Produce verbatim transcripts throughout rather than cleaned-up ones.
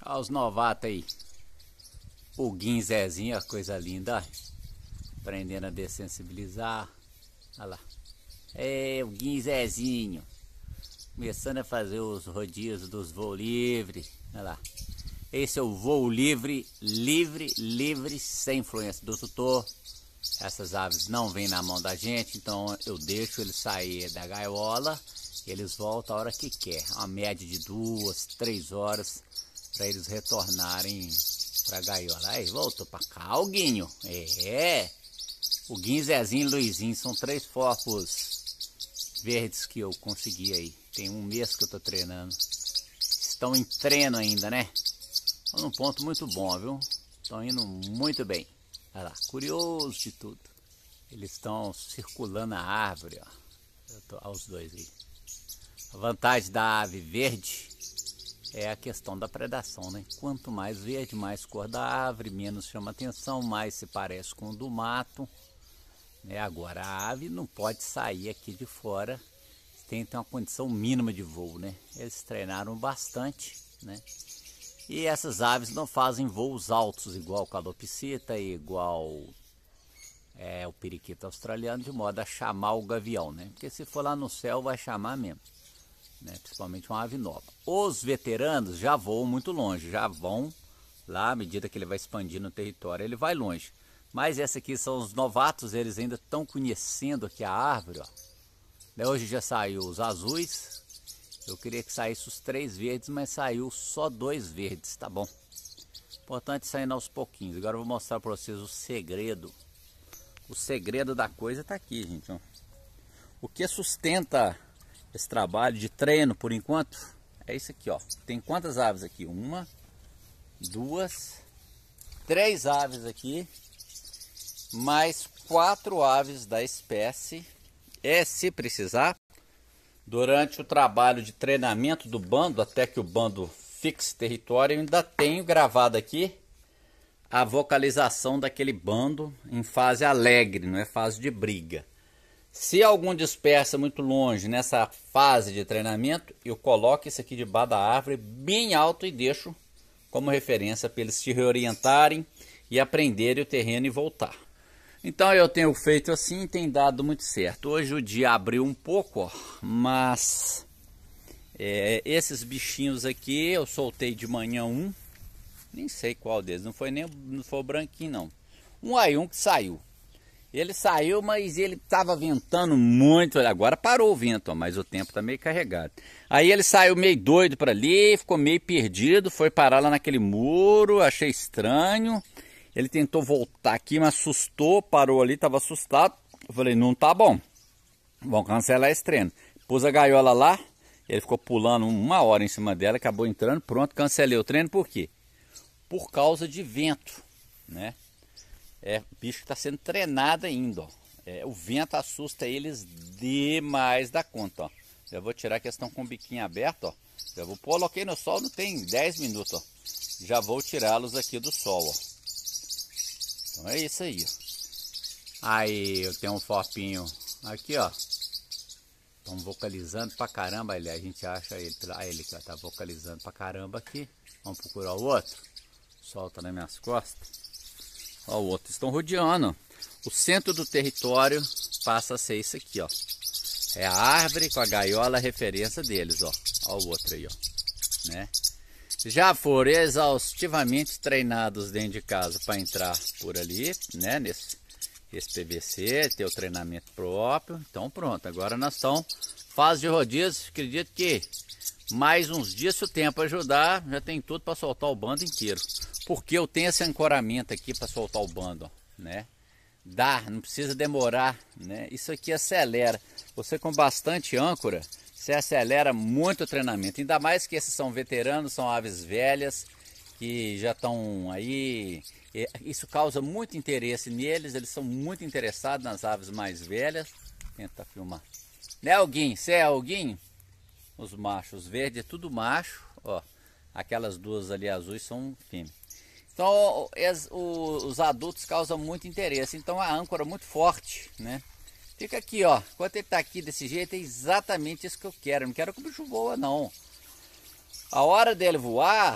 Olha os novatos aí. O Guinzezinho, a coisa linda, ó. Aprendendo a dessensibilizar. Olha lá. É, o Guinzezinho. Começando a fazer os rodízios dos voos livres. Olha lá. Esse é o voo livre, livre, livre, sem influência do tutor. Essas aves não vêm na mão da gente, então eu deixo eles sair da gaiola. Eles voltam a hora que quer. Uma média de duas, três horas para eles retornarem para a gaiola. Aí, voltou para cá, o Guinho. É, o Guinzezinho e o Luizinho são três focos verdes que eu consegui aí. Tem um mês que eu tô treinando. Estão em treino ainda, né? Estão num ponto muito bom, viu? Estão indo muito bem. Olha lá, curioso de tudo. Eles estão circulando a árvore, ó. Eu tô, olha os dois aí. A vantagem da ave verde é a questão da predação, né? Quanto mais verde, mais cor da árvore, menos chama atenção, mais se parece com o do mato. Né? Agora, a ave não pode sair aqui de fora, tem que ter uma condição mínima de voo, né? Eles treinaram bastante, né? E essas aves não fazem voos altos, igual o calopsita e igual é, o periquito australiano, de modo a chamar o gavião, né? Porque se for lá no céu, vai chamar mesmo. Né, principalmente uma ave nova. Os veteranos já voam muito longe, já vão lá à medida que ele vai expandindo o território, ele vai longe. Mas essa aqui são os novatos, eles ainda estão conhecendo aqui a árvore, ó. Hoje já saiu os azuis, eu queria que saísse os três verdes, mas saiu só dois verdes, tá bom? Importante saindo aos pouquinhos. Agora eu vou mostrar para vocês o segredo. O segredo da coisa tá aqui, gente, ó. O que sustenta esse trabalho de treino por enquanto é isso aqui, ó. Tem quantas aves aqui? Uma, duas, três aves aqui, mais quatro aves da espécie. É, se precisar, durante o trabalho de treinamento do bando, até que o bando fixe território, eu ainda tenho gravado aqui a vocalização daquele bando em fase alegre, não é fase de briga. Se algum dispersa muito longe nessa fase de treinamento, eu coloco esse aqui debaixo da árvore bem alto e deixo como referência para eles se reorientarem e aprenderem o terreno e voltar. Então eu tenho feito assim e tem dado muito certo. Hoje o dia abriu um pouco, ó, mas é, esses bichinhos aqui eu soltei de manhã um, nem sei qual deles, não foi nem não foi o branquinho não. Um aí, um que saiu. Ele saiu, mas ele estava ventando muito. Agora parou o vento, ó, mas o tempo está meio carregado. Aí ele saiu meio doido para ali, ficou meio perdido, foi parar lá naquele muro, achei estranho. Ele tentou voltar aqui, mas assustou, parou ali, estava assustado. Eu falei, não tá bom, vamos cancelar esse treino. Pus a gaiola lá, ele ficou pulando uma hora em cima dela, acabou entrando, pronto, cancelei o treino. Por quê? Por causa de vento, né? É, o bicho está sendo treinado ainda, ó. É, o vento assusta eles demais da conta, ó. Já vou tirar que eles estão com o biquinho aberto, ó. Já vou, coloquei no sol, não tem dez minutos, ó. Já vou tirá-los aqui do sol, ó. Então é isso aí, ó. Aí eu tenho um fopinho aqui, ó. Estão vocalizando pra caramba, ali a gente acha ele, ah, ele que tá vocalizando pra caramba aqui. Vamos procurar o outro. Solta nas minhas costas. Ó, o outro estão rodeando. O centro do território passa a ser isso aqui, ó. É a árvore com a gaiola, a referência deles, ó. Ó o outro aí, ó. Né? Já foram exaustivamente treinados dentro de casa para entrar por ali, né? Nesse esse P V C, ter o treinamento próprio. Então pronto, agora nós estamos fase de rodízio. Acredito que mais uns dias, se o tempo ajudar, já tem tudo para soltar o bando inteiro. Porque eu tenho esse ancoramento aqui para soltar o bando, ó, né? Dá, não precisa demorar, né? Isso aqui acelera. Você com bastante âncora, você acelera muito o treinamento. Ainda mais que esses são veteranos, são aves velhas, que já estão aí. Isso causa muito interesse neles, eles são muito interessados nas aves mais velhas. Tenta filmar. Né, Alguinho? Você é Alguinho? Os machos verdes é tudo macho, ó. Aquelas duas ali azuis são fêmeas. Então os adultos causam muito interesse. Então a âncora é muito forte, né? Fica aqui, ó. Enquanto ele tá aqui desse jeito, é exatamente isso que eu quero. Eu não quero que o bicho voa, não. A hora dele voar,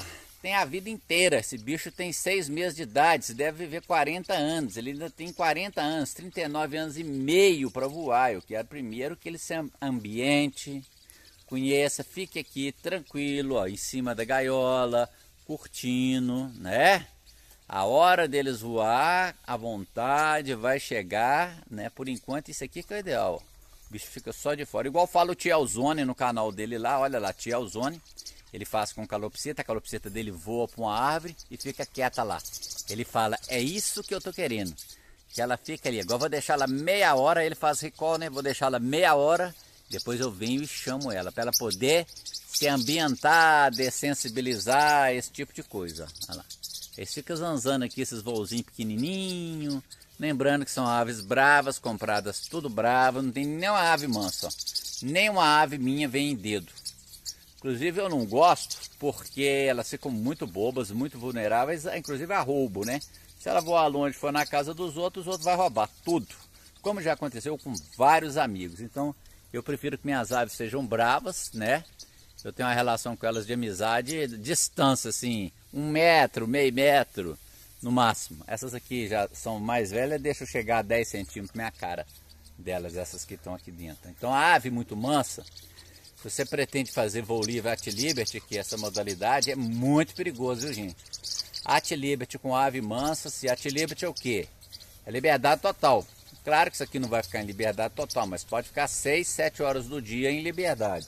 tem a vida inteira. Esse bicho tem seis meses de idade, você deve viver quarenta anos. Ele ainda tem quarenta anos, trinta e nove anos e meio para voar. Eu quero primeiro que ele se ambiente, conheça, fique aqui tranquilo, ó, em cima da gaiola, curtindo, né? A hora deles voar, à vontade, vai chegar, né? Por enquanto isso aqui que é o ideal. O bicho fica só de fora. Igual fala o Tielzone no canal dele lá, olha lá, Tielzone. Ele faz com calopsita, a calopsita dele voa para uma árvore e fica quieta lá. Ele fala, é isso que eu tô querendo. Que ela fica ali. Agora eu vou deixar ela meia hora, ele faz recall, né? Vou deixar ela meia hora, depois eu venho e chamo ela, para ela poder se ambientar, dessensibilizar, esse tipo de coisa. Olha lá. Eles ficam zanzando aqui, esses voozinhos pequenininhos. Lembrando que são aves bravas, compradas tudo bravas. Não tem nenhuma ave mansa, ó. Nenhuma ave minha vem em dedo. Inclusive eu não gosto porque elas ficam muito bobas, muito vulneráveis, inclusive a roubo, né? Se ela voar longe, for na casa dos outros, os outros vão roubar tudo. Como já aconteceu com vários amigos. Então eu prefiro que minhas aves sejam bravas, né? Eu tenho uma relação com elas de amizade, distância assim, um metro, meio metro no máximo. Essas aqui já são mais velhas, deixa eu chegar a dez centímetros minha cara delas, essas que estão aqui dentro. Então a ave muito mansa, se você pretende fazer voo livre at liberty, que essa modalidade é muito perigoso, viu gente? At liberty com ave mansa, se at liberty é o quê? É liberdade total. Claro que isso aqui não vai ficar em liberdade total, mas pode ficar seis, sete horas do dia em liberdade.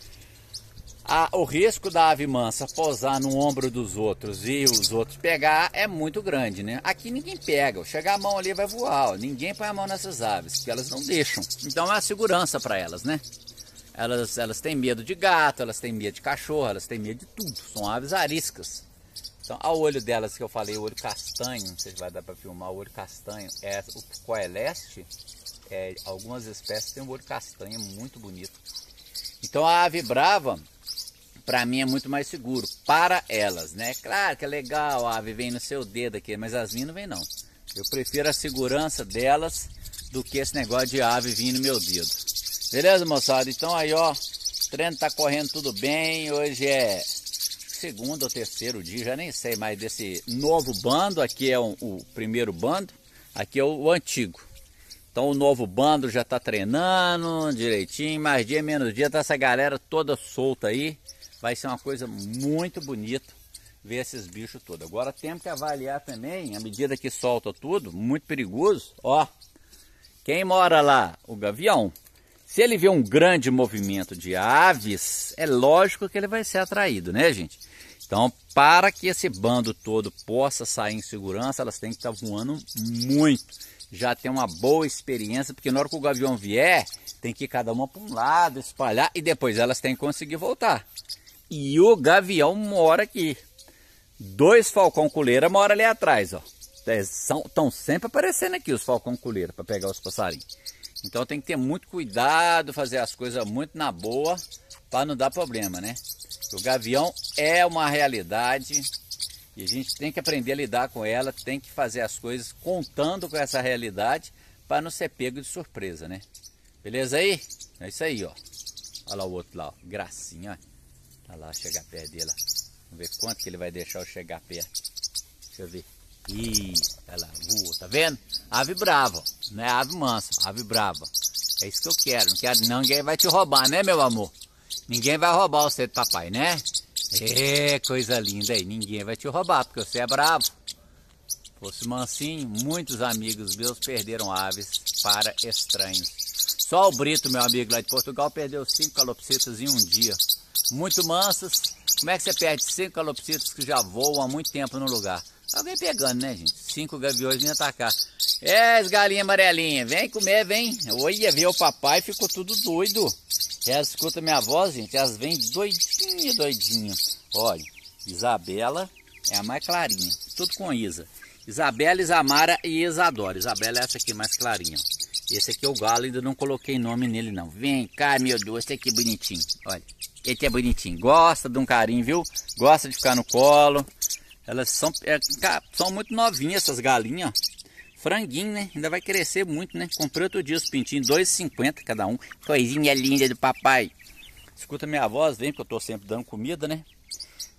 Ah, o risco da ave mansa pousar no ombro dos outros e os outros pegar é muito grande, né? Aqui ninguém pega, chegar a mão ali vai voar, ó. Ninguém põe a mão nessas aves, porque elas não deixam. Então é uma segurança para elas, né? Elas, elas têm medo de gato, elas têm medo de cachorro, elas têm medo de tudo. São aves ariscas. Então, ao olho delas que eu falei, o olho castanho, não sei se vai dar para filmar, o olho castanho, é o coeleste, é, algumas espécies têm um olho castanho, é muito bonito. Então a ave brava, para mim é muito mais seguro, para elas, né? Claro que é legal, a ave vem no seu dedo aqui, mas as minhas não vem não. Eu prefiro a segurança delas do que esse negócio de ave vir no meu dedo. Beleza, moçada? Então aí, ó, o treino tá correndo tudo bem. Hoje é segundo ou terceiro dia, já nem sei mais desse novo bando. Aqui é o, o primeiro bando, aqui é o, o antigo. Então o novo bando já tá treinando direitinho, mais dia menos dia, tá essa galera toda solta aí. Vai ser uma coisa muito bonita ver esses bichos todos. Agora temos que avaliar também, à medida que solta tudo, muito perigoso, ó. Quem mora lá, o gavião, se ele vê um grande movimento de aves, é lógico que ele vai ser atraído, né, gente? Então, para que esse bando todo possa sair em segurança, elas têm que estar voando muito. Já tem uma boa experiência, porque na hora que o gavião vier, tem que ir cada uma para um lado, espalhar, e depois elas têm que conseguir voltar. E o gavião mora aqui. Dois falcão coleira moram ali atrás, ó. Estão sempre aparecendo aqui os falcão coleira para pegar os passarinhos. Então tem que ter muito cuidado, fazer as coisas muito na boa, para não dar problema, né? O gavião é uma realidade e a gente tem que aprender a lidar com ela, tem que fazer as coisas contando com essa realidade para não ser pego de surpresa, né? Beleza aí? É isso aí, ó. Olha lá o outro lá, ó. Gracinha, ó. Olha lá, chegar perto dele. Vamos ver quanto que ele vai deixar eu chegar perto. Deixa eu ver. Ih, olha lá, voa, tá vendo? Ave brava, não é ave mansa, ave brava. É isso que eu quero, não quero não, ninguém vai te roubar, né, meu amor? Ninguém vai roubar você do papai, né? É, coisa linda aí, ninguém vai te roubar, porque você é bravo. Fosse mansinho, muitos amigos meus perderam aves para estranhos. Só o Brito, meu amigo lá de Portugal, perdeu cinco calopsitas em um dia. Muito mansas. Como é que você perde cinco calopsitas que já voam há muito tempo no lugar? Alguém pegando, né, gente? Cinco gaviões me atacar. É, as galinhas amarelinhas, vem comer, vem. Olha, viu o papai, ficou tudo doido. Elas escutam minha voz, gente, elas vêm doidinha, doidinha. Olha, Isabela é a mais clarinha, tudo com Isa. Isabela, Isamara e Isadora. Isabela é essa aqui mais clarinha. Esse aqui é o galo, ainda não coloquei nome nele não. Vem cá, meu Deus, esse aqui é bonitinho. Olha, esse é bonitinho. Gosta de um carinho, viu? Gosta de ficar no colo. Elas são, é, são muito novinhas essas galinhas. Franguinho, né? Ainda vai crescer muito, né? Comprei outro dia os pintinhos, dois e cinquenta cada um. Coisinha linda do papai. Escuta minha voz, vem, porque eu tô sempre dando comida, né?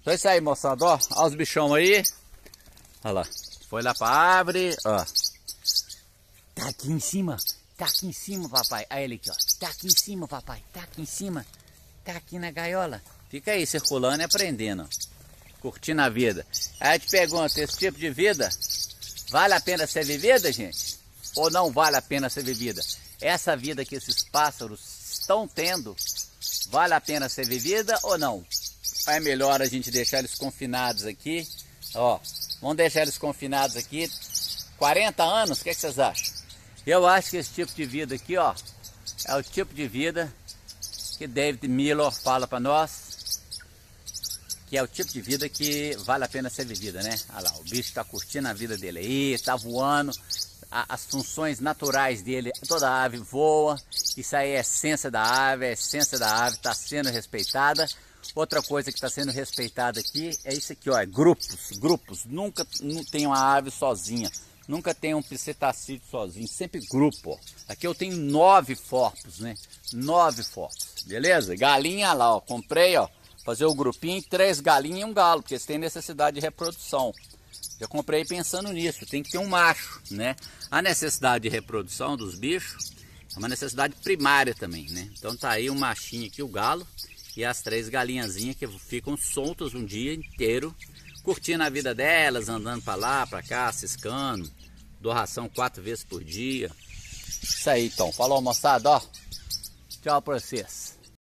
Então é isso aí, moçada, ó. Olha os bichão aí. Olha lá. Foi lá pra árvore, ó. Tá aqui em cima. Tá aqui em cima, papai. Aí ele aqui, ó. Tá aqui em cima, papai. Tá aqui em cima. Tá aqui na gaiola. Fica aí circulando e aprendendo, ó. Curtindo a vida. Aí eu te pergunto, esse tipo de vida vale a pena ser vivida, gente? Ou não vale a pena ser vivida? Essa vida que esses pássaros estão tendo, vale a pena ser vivida ou não? É melhor a gente deixar eles confinados aqui, ó. Vamos deixar eles confinados aqui quarenta anos, o que, é que vocês acham? Eu acho que esse tipo de vida aqui, ó, é o tipo de vida que David Miller fala para nós, que é o tipo de vida que vale a pena ser vivida, né? Olha lá, o bicho está curtindo a vida dele aí, está voando, a, as funções naturais dele, toda ave voa, isso aí é a essência da ave, a essência da ave está sendo respeitada. Outra coisa que está sendo respeitada aqui é isso aqui, ó, é grupos, grupos, nunca não tem uma ave sozinha, nunca tem um psitacídeo sozinho, sempre grupo, ó. Aqui eu tenho nove forpos, né, nove forpos, beleza? Galinha lá, ó, comprei, ó, fazer o grupinho, três galinhas e um galo, porque eles têm necessidade de reprodução. Eu comprei pensando nisso, tem que ter um macho, né? A necessidade de reprodução dos bichos é uma necessidade primária também, né? Então tá aí o machinho aqui, o galo, e as três galinhazinhas que ficam soltas um dia inteiro, curtindo a vida delas, andando para lá, para cá, ciscando, dou ração quatro vezes por dia. Isso aí, então. Falou, moçada, ó. Tchau pra vocês.